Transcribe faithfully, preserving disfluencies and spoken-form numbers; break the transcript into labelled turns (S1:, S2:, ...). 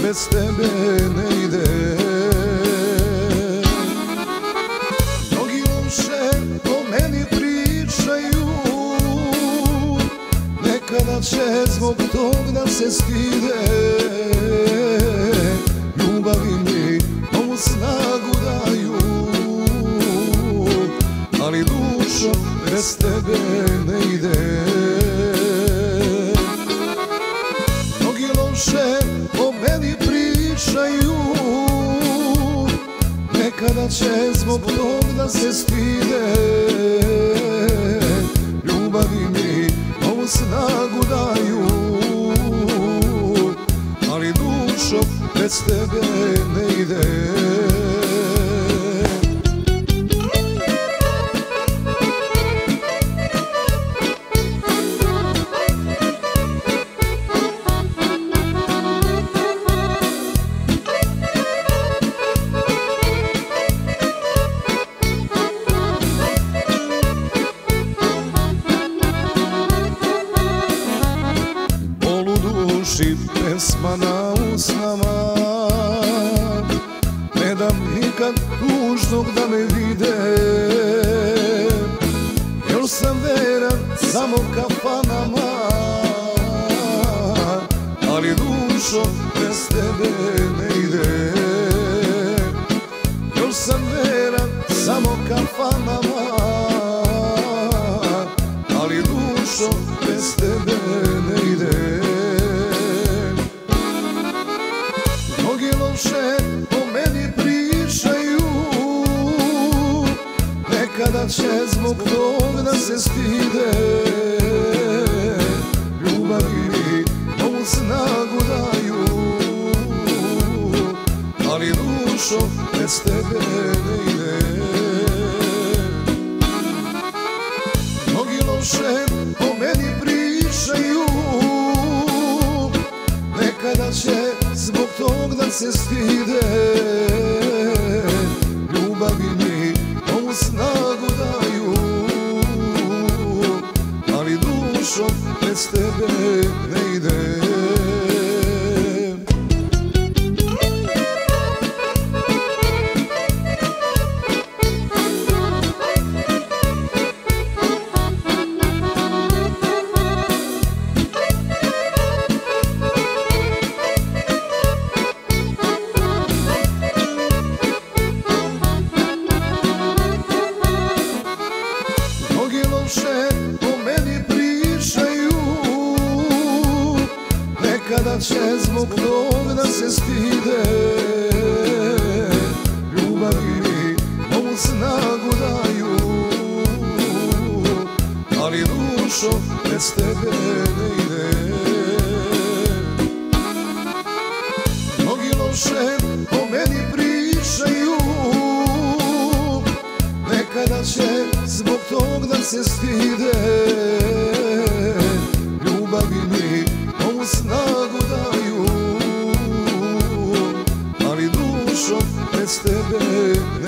S1: bez tebe ne ide. Mnogi loše o meni pričaju, nekada će zbog tog da se stide. Ljubavi mi ovu snagu daju, ali dušo bez tebe ne ide. Mnogi loše o meni pričaju, nekada će zbog tog da se stide. Ljubavi mi ovu snagu daju, ali dušo bez tebe ne ide. Duši pesma na usnama, ne dam nikad tužnog da me vide, jer sam veran samo kafanama, ali dušo bez tebe ne ide. Jer sam veran samo kafanama, ali dušo bez tebe ne ide. Mnogi loše o meni pričaju, nekada će zbog tog da se stide. Ljubavi mi ovu snagu daju, ali dušo bez tebe ne ide. Mnogi loše o meni pričaju, nekada će zbog tog da se stide. Ljubavi mi ovu snagu daju, ali dušo bez tebe ne ide. O meni pričaju, nekada će zbog tog da se stide. Ljubavi mi ovu snagu daju, ali dušo bez tebe ne ide. Mnogi loše o meni pričaju, nekada će zbog tog da se stide. Ljubavi mi ovu snagu daju, ali dušo bez tebe